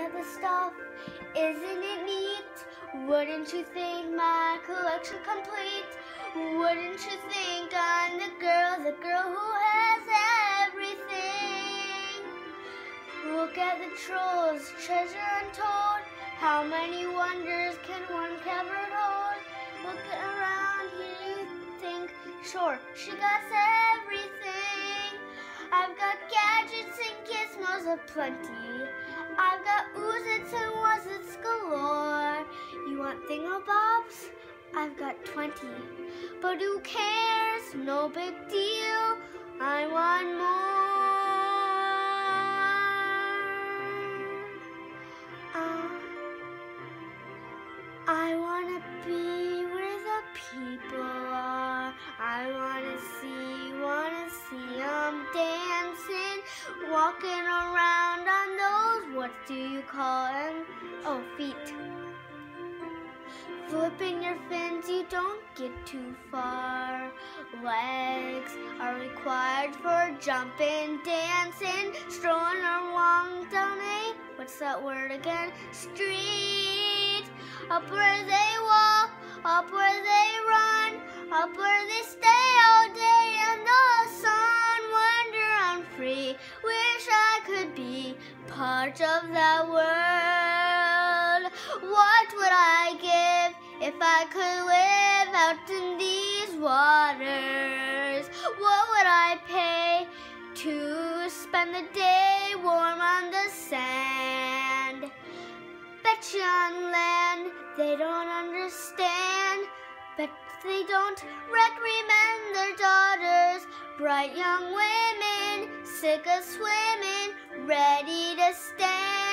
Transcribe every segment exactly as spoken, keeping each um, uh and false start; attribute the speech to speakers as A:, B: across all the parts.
A: at the stuff, isn't it neat? Wouldn't you think my collection complete? Wouldn't you think I'm the girl, the girl who has everything? Look at the trolls, treasure untold. How many wonders can one cupboard hold? Look around here, you think, sure, she got everything. I've got gadgets and gizmos aplenty. I've got oozits and wazzits galore. You want thingamabobs? I've got twenty. But who cares? No big deal. I want more. Uh, I want to be where the people are. I want to see, want to see them dancing, walking around on those, what do you call them? Oh, feet. Flipping your fins, you don't get too far. Legs are required for jumping, dancing, strolling along down a, what's that word again? Street. Up where they walk, up where they run, up where they stay all day in the sun. Wonder I'm free, wish I could be part of that world. What would I give if I could live out in these waters? What would I pay to spend the day warm on the sand? Bet you on land they don't understand. Bet they don't reprimand their daughters. Bright young women, sick of swimming, ready to stand.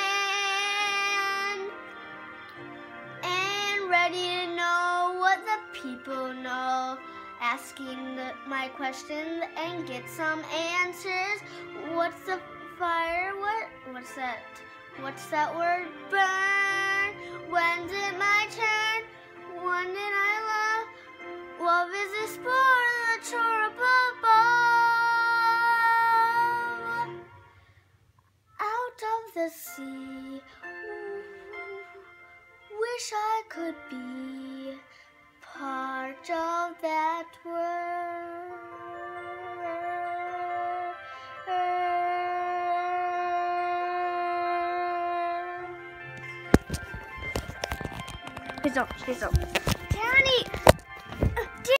A: And ready to know what the people know. Asking the, my questions and get some answers. What's the fire? What? What's that? What's that word? Burn. When's it my turn? When did I love? Love is a sport, the chore above. Out of the sea, wish I could be part of that world. Please don't, please don't. Danny!